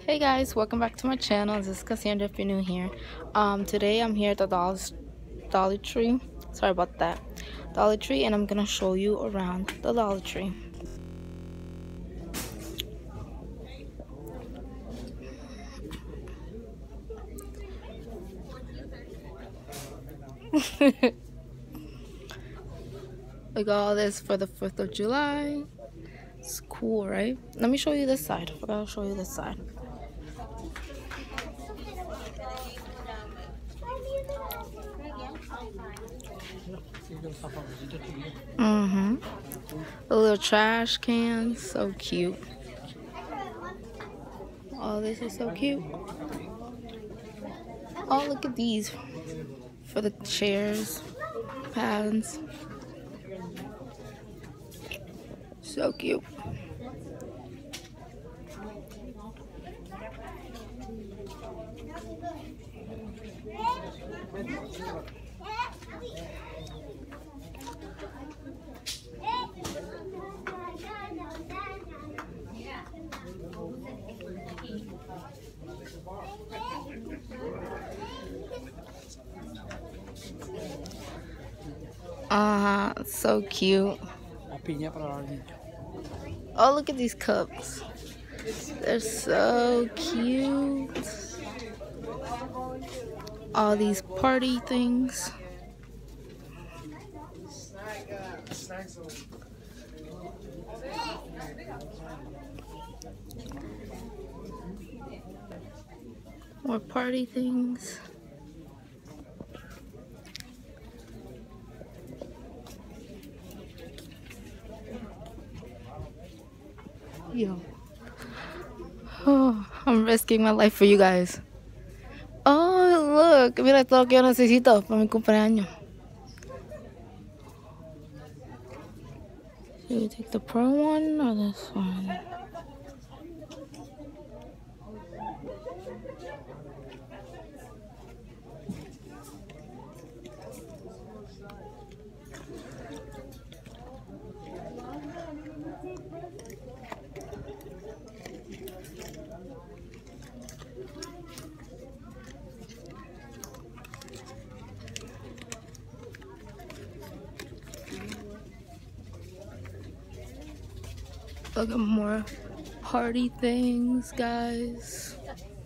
Hey guys, welcome back to my channel. This is Cassandra if you're new here. Today I'm here at the Dollar Tree. Sorry about that. Dollar Tree, and I'm gonna show you around the Dollar Tree. Look at all this for the 4th of July. It's cool, right? Let me show you this side. I forgot to show you this side. The little trash cans, so cute. Oh, this is so cute. Oh, look at these for the chairs, pads. So cute. So cute. Oh, look at these cups. They're so cute. All these party things. More party things. Yo. Oh, I'm risking my life for you guys. Oh, look. Mira todo lo que yo necesito para mi cumpleaños. Should we take the pro one or this one? Look at more party things, guys.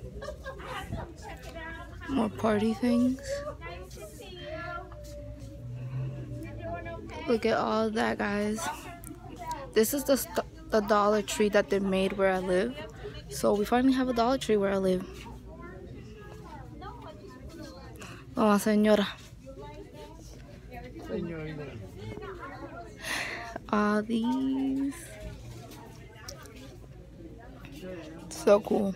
More party things. Look at all that, guys. This is the Dollar Tree that they made where I live. So we finally have a Dollar Tree where I live. Oh, señora. All these. So cool.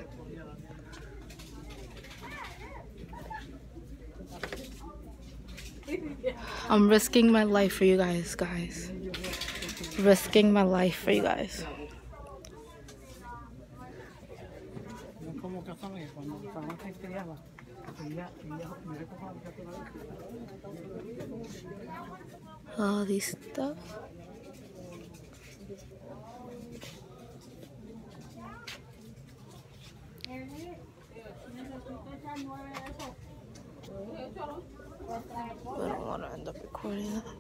I'm risking my life for you guys, Risking my life for you guys. All these stuff. I don't want to end up recording that.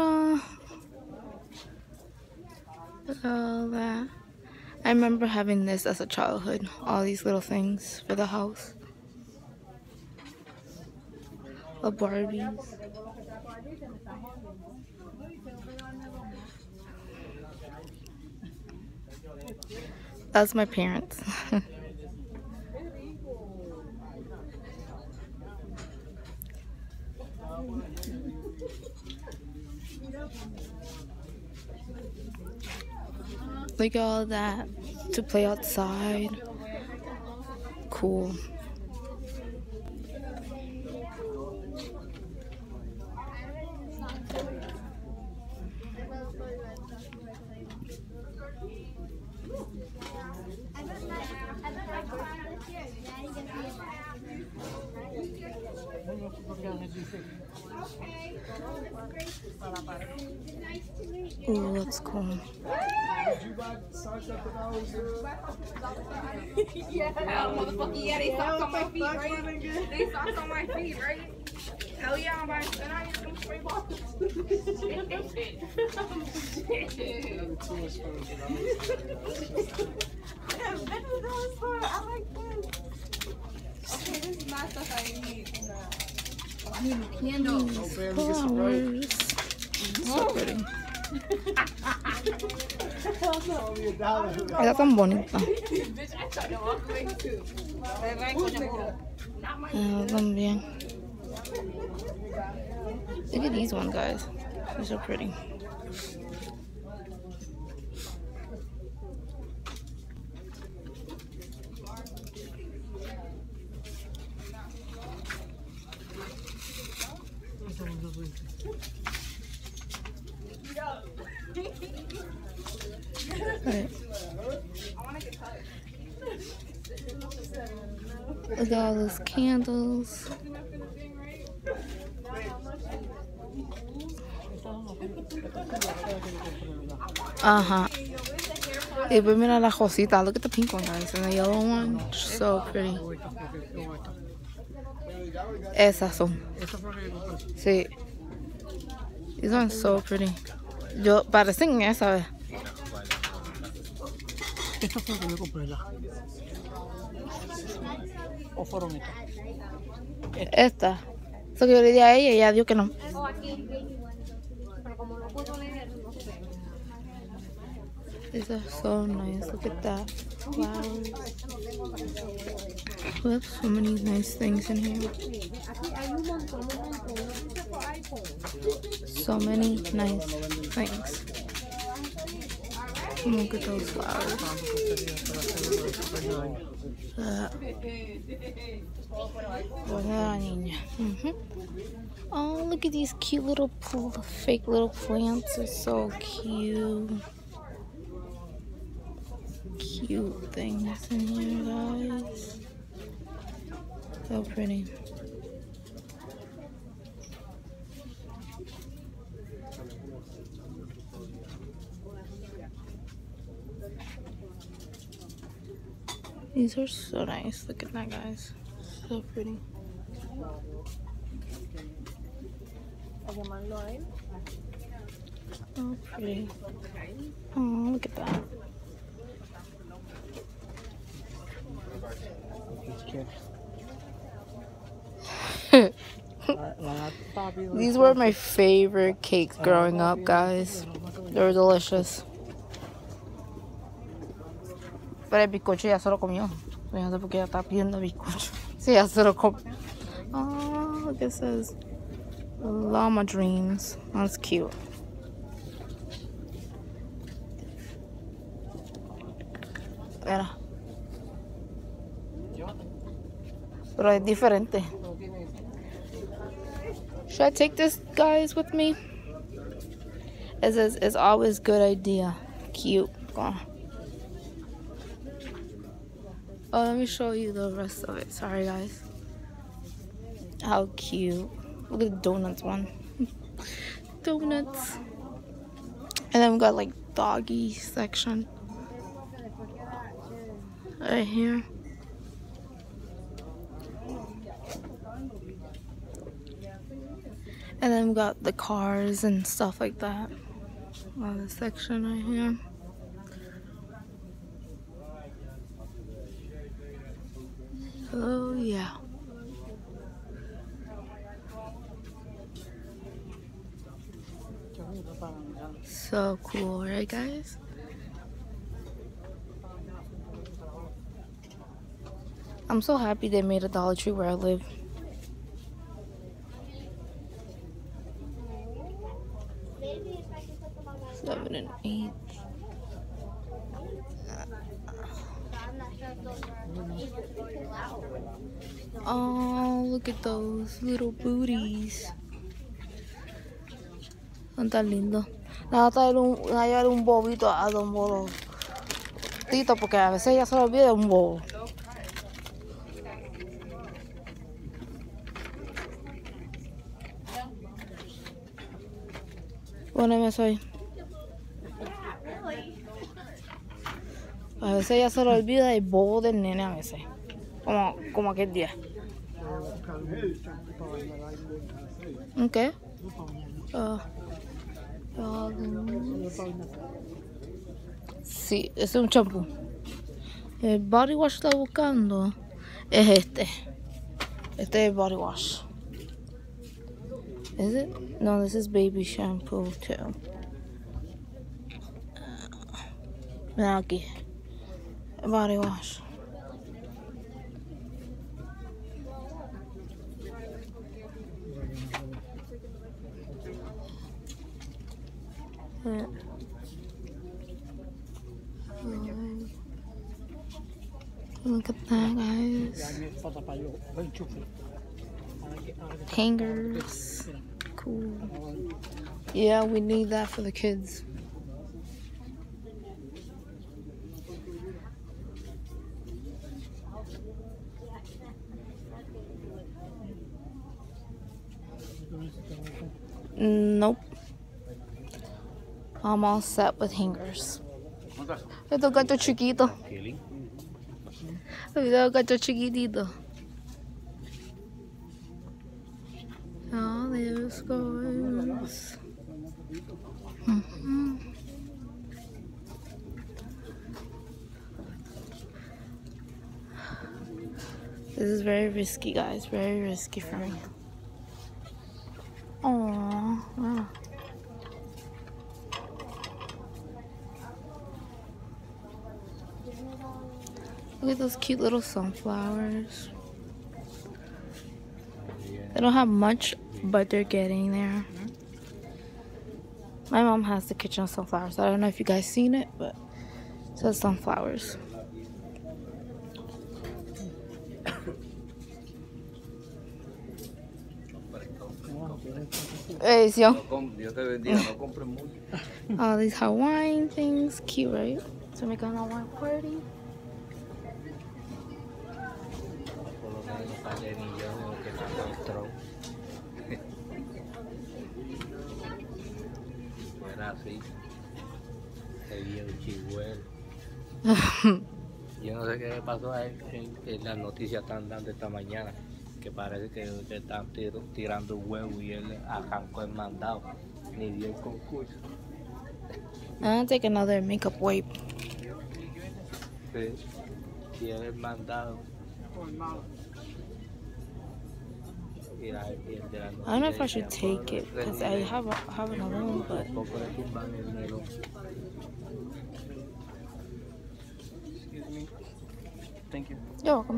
Look at all that. I remember having this as a childhood. All these little things for the house. The Barbies. That's my parents. Look at all that to play outside. Cool. Ooh, that's cool. Did you buy socks at the Dollar General? Yeah, motherfucker, yeah, they socks on my feet, right? They socks on my feet, right? Hell yeah, I'm buying, and I need some spray bottles. I like this. Okay, this is not stuff I need. I need a candle. Oh, baby, get some rope. So pretty. It's only $1. Esa tan bonita. Bitch, I tried to walk away too. También. Look at these ones, guys. They're so pretty. Right. Look at all those candles. Uh-huh. Hey, but mira la rosita. Look at the pink one, guys. And the yellow one. So pretty. Esas son. Sí. These ones so pretty. Yo, parecen esas. Estas son las que me compré, ¿la? ¿O fueron estas? Esta. Eso que yo le di a ella y ella dijo que no. Pero como no puedo leer, no sé. These are so nice. Look at that. Flowers. We have so many nice things in here. So many nice things. Look at those flowers. Oh, look at these cute little fake little plants. They're so cute. Cute things in here, guys. So pretty. These are so nice. Look at that, guys. So pretty. Oh, pretty. Oh, look at that. These were my favorite cakes growing up, guys. They were delicious. Pero el bizcocho ya se lo comió. No sé por qué ya está pidiendo bizcocho. Sí, ya se lo comió. Oh, look, it says Llama Dreams. That's cute. Mira. Pero es diferente. Should I take this, guys, with me? It says, it's always good idea. Cute. Oh, let me show you the rest of it. Sorry, guys. How cute. Look at the donuts one. Donuts. And then we got like doggy section. Right here. And then we got the cars and stuff like that. Another section right here. Oh yeah. So cool, right, guys? I'm so happy they made a Dollar Tree where I live. Seven and 8. Oh, look at those little booties. Son tan lindos. Le voy a llevar un bobito a Don Bolo Tito porque a veces ya se le olvida un bobo. Poneme eso ahí. A veces ella se lo olvida el bobo del nene a veces. Como aquel día. ¿Un qué? Sí, ese es un champú. El body wash que está buscando es este. Este es el body wash. Is it? No, this is baby shampoo too. Mira aquí. El body wash. Look at that, guys. Hangers. Cool. Yeah, we need that for the kids. Nope. I'm all set with hangers. Estos gatos chiquitos. Estos gatos chiquititos. Oh, there's goes. This is very risky, guys. Very risky for me. Oh, wow. Look at those cute little sunflowers. They don't have much, but they're getting there. My mom has the kitchen sunflowers. I don't know if you guys seen it, but it says sunflowers. Hey, yo. All these Hawaiian things, cute, right? So make an Hawaiian party. Yo no sé qué le pasó a él en las noticias están dando esta mañana, que parece que están tirando huevo y él arrancó el mandado, ni dio el concurso. I'll take another makeup wipe. Sí, tiene el mandado. I don't know if I should take it because I have another one, but Excuse me. Thank you. you're welcome.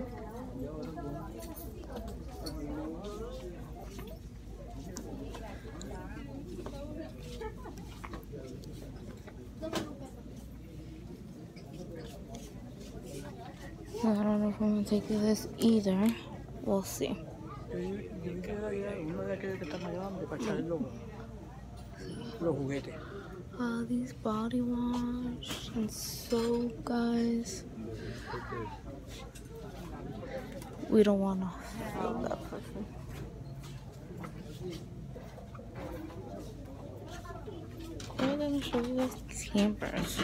I don't know if I'm gonna take this either. We'll see. These body wash and soap, guys. We don't want to feel that person. I'm gonna show you guys these hampers.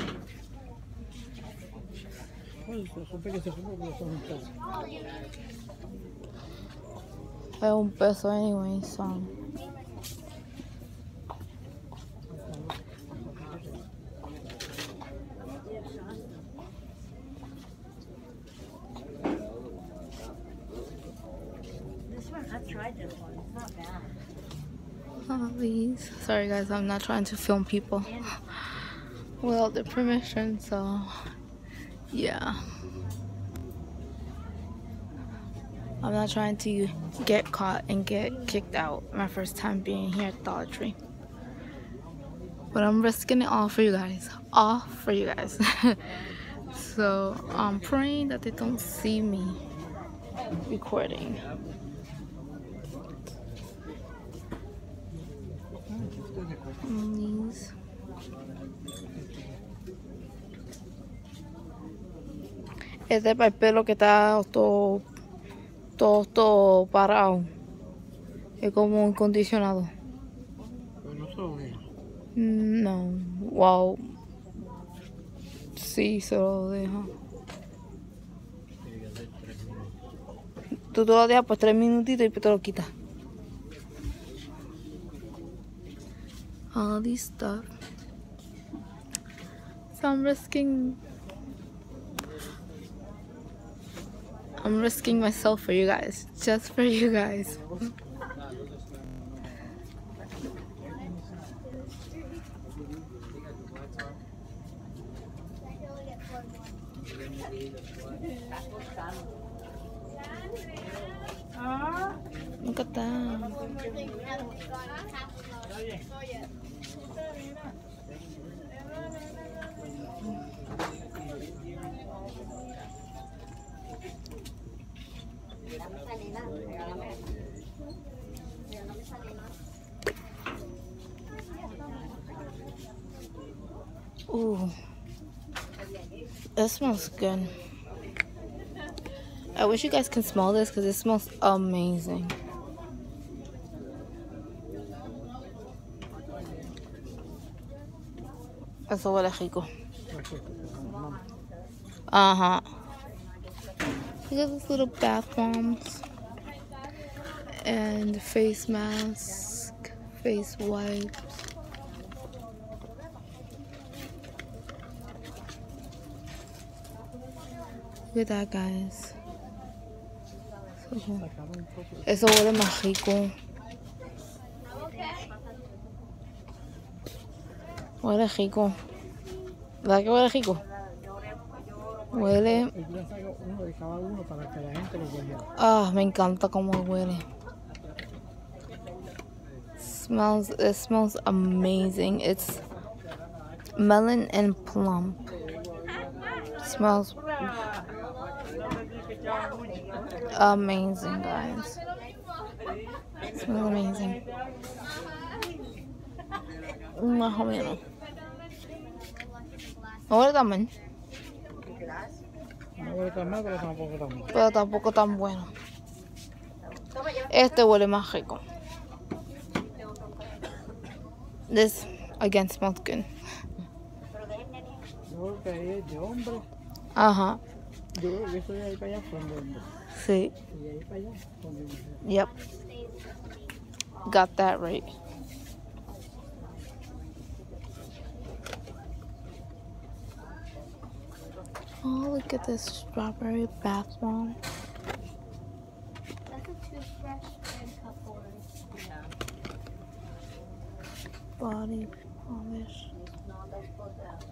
Es $1 anyway, so. I've tried this one. It's not bad. Oh, these. Sorry, guys, I'm not trying to film people without their permission, so yeah. I'm not trying to get caught and get kicked out my first time being here at Dollar Tree. But I'm risking it all for you guys. All for you guys. So I'm praying that they don't see me recording. And these. Este es para el pelo que está todo parado. Es como un condicionado. No, wow. Sí, se lo deja. Tiene que ser 3 minutos. Tú te lo dejas pues 3 minutitos y te lo quitas. All these stuff. So I'm risking myself for you guys. Just for you guys. Look at that. Ooh, it smells good. I wish you guys can smell this because it smells amazing. Eso huele rico. Uh-huh. You got these little bath bombs and face mask, face wipes. Look at that, guys. Eso huele más rico. Huele rico. ¿Verdad que huele rico? Huele. Ah, me encanta cómo huele. It smells amazing. It's melon and plum. Smells amazing, guys. Smells amazing. Más o menos. No huele tan mal. No huele tan mal, pero tampoco tan mal. Pero tampoco tan bueno. Este huele más rico. This again smells good. Yo creo que ahí es de hombre. Ajá. Yo creo que eso de ahí para allá son de hombre. Sí. Y de ahí para allá son de mujer. Yep. Got that right. Oh, look at this strawberry bath bomb. That's a toothbrush and cup holders. Yeah. Body polish. No, that's both out.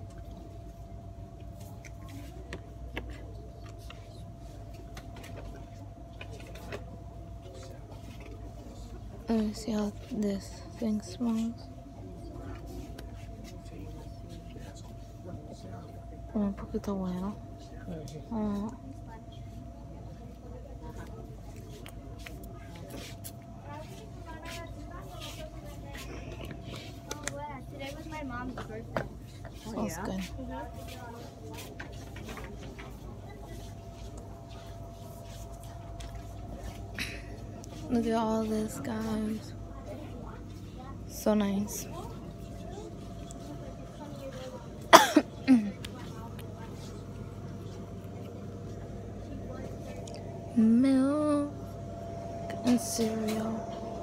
Let me see how this thing smells. Un poquito bueno. Today was my mom's birthday. Smells good. Look at all this, guys. So nice. Milk and cereal.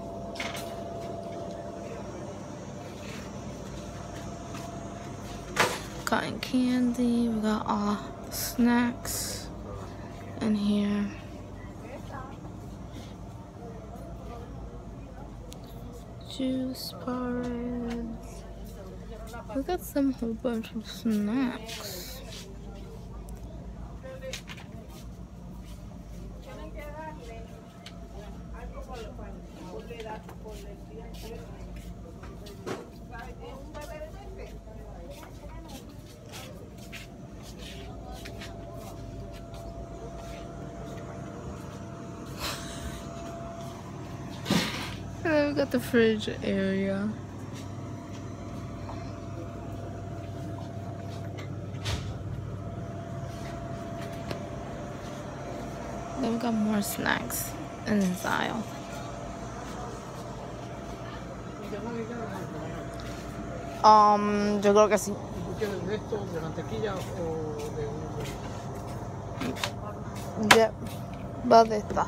Cotton candy. We got all snacks in here. Juice bars. We got some whole bunch of snacks. And then we got the fridge area. Then we got more snacks in this aisle. Yo creo que sí. quieres de esto, de mantequilla o de un... Yep. Va de esta.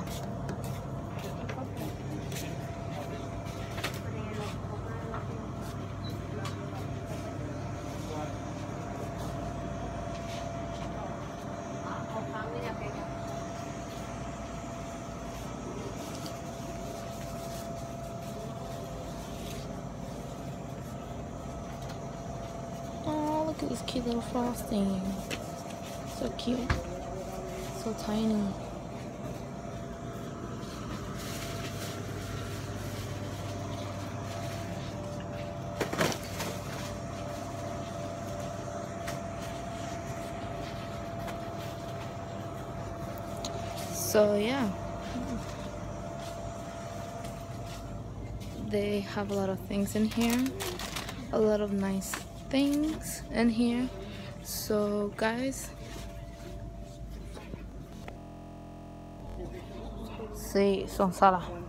Oh, look at this cute little frosting. So cute. So tiny. So yeah, they have a lot of things in here, a lot of nice things in here. So guys, sí, son salas.